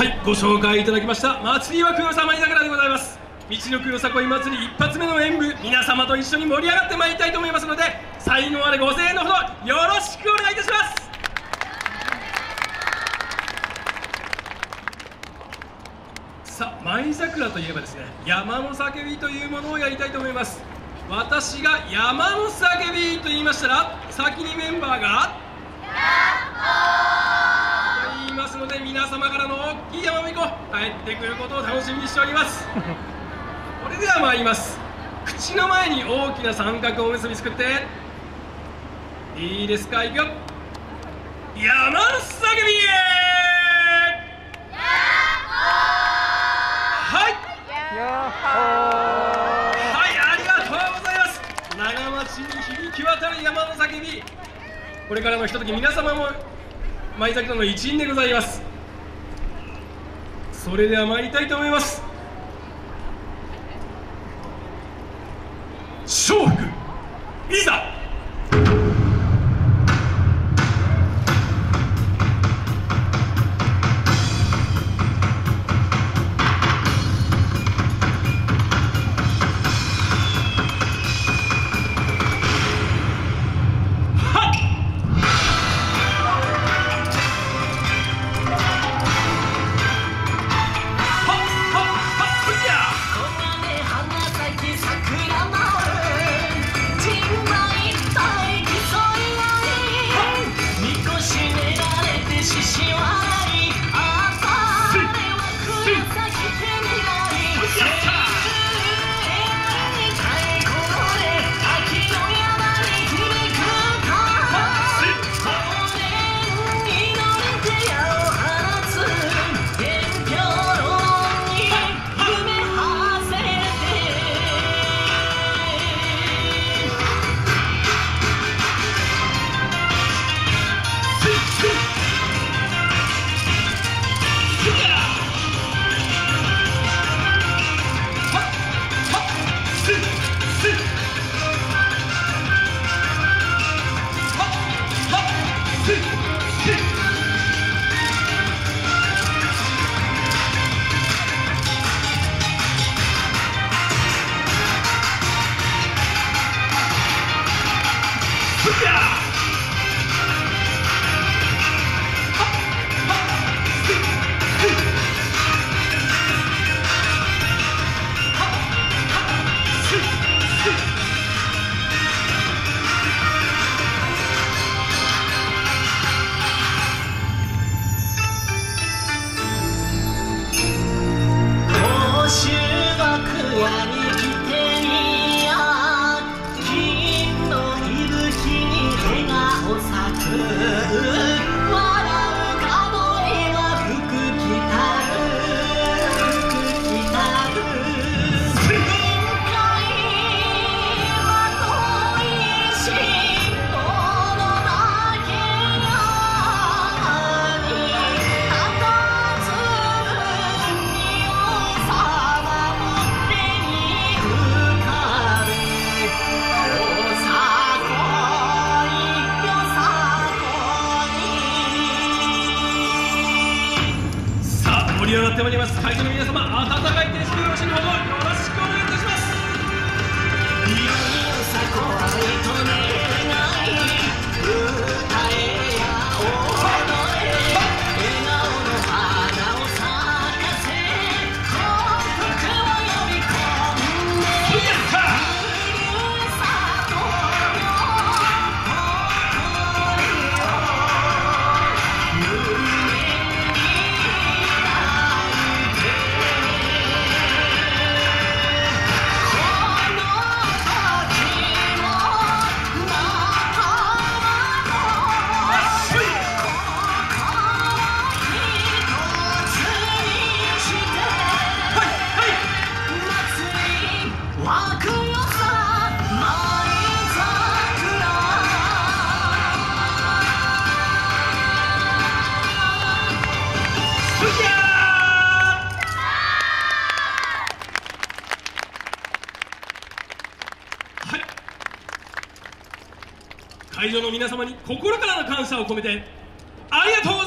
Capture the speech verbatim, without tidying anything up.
はい、ご紹介いただきました祭りは黒さ舞桜でございます。道のくよさこい祭り一発目の演舞、皆様と一緒に盛り上がってまいりたいと思いますので、最後までご声援のほどよろしくお願いいたします。さあ、舞桜といえばですね、山の叫びというものをやりたいと思います。私が山の叫びと言いましたら、先にメンバーがヤッホーと言いますので、皆様からの大きい山びこ帰ってくることを楽しみにしておりますそれでは参ります。口の前に大きな三角おむすび作っていいですか。いくよ。山の叫びはいはい、ありがとうございます。長町に響き渡る山の叫び、これからのひととき皆様も舞桜の一員でございます。それでは参りたいと思います。笑福いざ。盛り上がってまいります。会場の皆様、温かい手数料しのほどよろしくお願いいたします。会場の皆様に心からの感謝を込めてありがとうございます。